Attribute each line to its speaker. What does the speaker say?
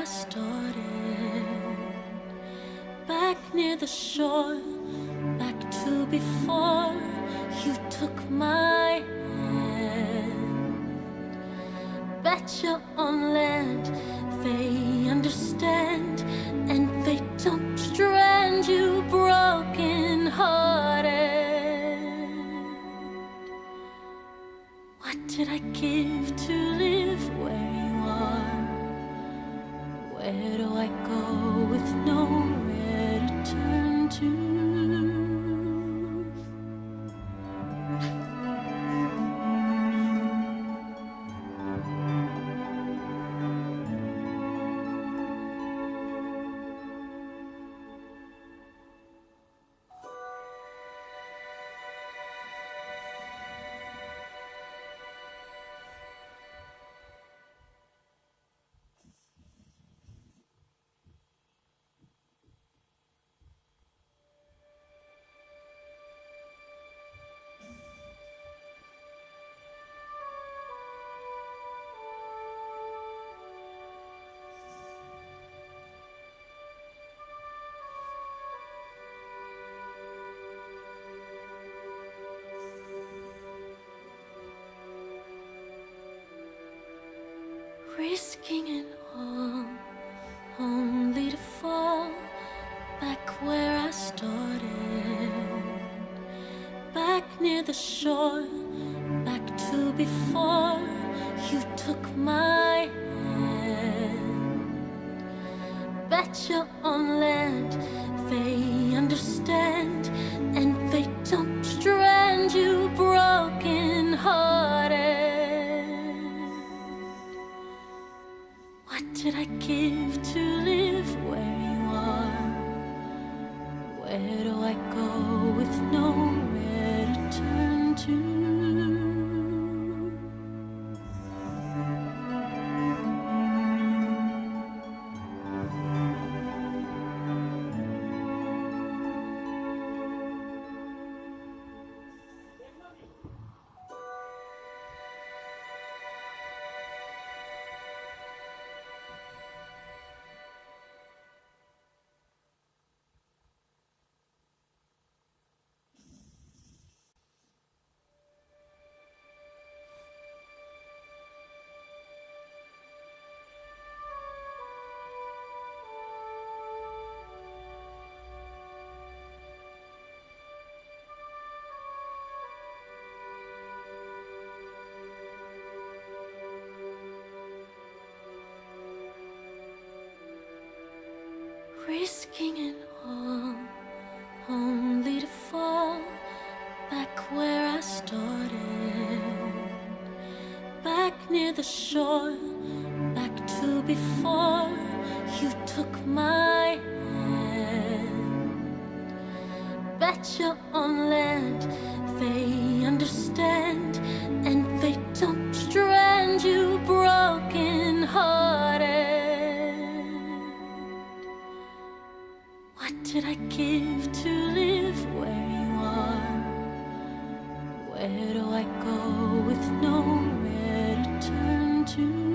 Speaker 1: I started, back near the shore, back to before you took my hand. Betcha on land they understand, and they don't strand you broken hearted. What did I give to live where you are? Where do I go with nowhere to turn to? Risking it all, only to fall back where I started, back near the shore, back to before you took my hand. Betcha on land they understand, and they don't strand you broken hearted. What did I give to live where you are? Where do I go with nowhere to turn to? Risking it all, only to fall back where I started, back near the shore, back to before you took my hand. Betcha on land they understand, and they don't strand you broken hearted. What did I give to live where you are? Where do I go with nowhere to turn to?